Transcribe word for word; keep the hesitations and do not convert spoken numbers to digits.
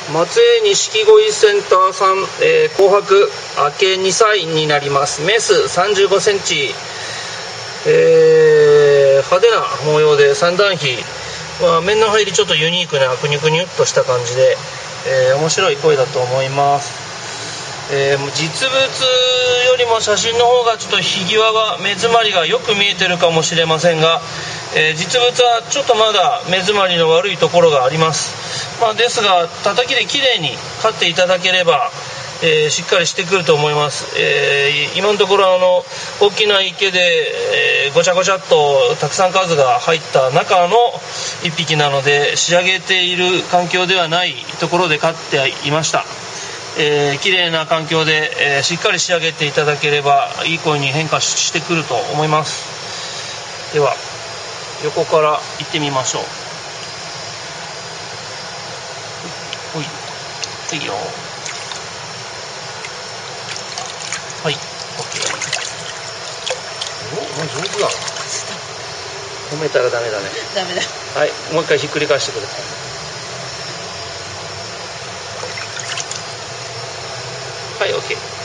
松江錦鯉センターさん、えー、紅白明けにさいになります。メスさんじゅうごセンチ、えー、派手な模様で三段比、まあ、面の入りちょっとユニークなくにゅくにゅっとした感じで、えー、面白い声だと思います。えー、実物よりも写真の方がちょっとひぎわが目詰まりがよく見えてるかもしれませんが、えー、実物はちょっとまだ目詰まりの悪いところがあります。まあ、ですが叩きできれいに飼っていただければ、えー、しっかりしてくると思います。えー、今のところあの大きな池で、えー、ごちゃごちゃっとたくさん数が入った中のいっぴきなので、仕上げている環境ではないところで飼っていました。えー、綺麗な環境で、えー、しっかり仕上げていただければいい声に変化してくると思います。では横から行ってみましょう。ほいはいよ。はい OK。 おお上手だ。褒めたらダメだね。 ダメだ。 はい、もう一回ひっくり返してください。はい OK。